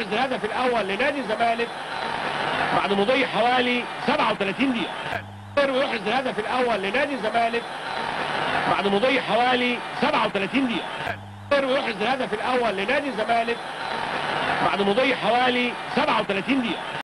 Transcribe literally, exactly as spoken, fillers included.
ويحرز الهدف الاول لنادي الزمالك بعد مضي حوالي سبعة وثلاثين دقيقة. ويحرز الهدف الاول لنادي الزمالك بعد مضي حوالي سبعة وثلاثين دقيقة. ويحرز الهدف الاول لنادي الزمالك بعد مضي حوالي سبعة وثلاثين دقيقة.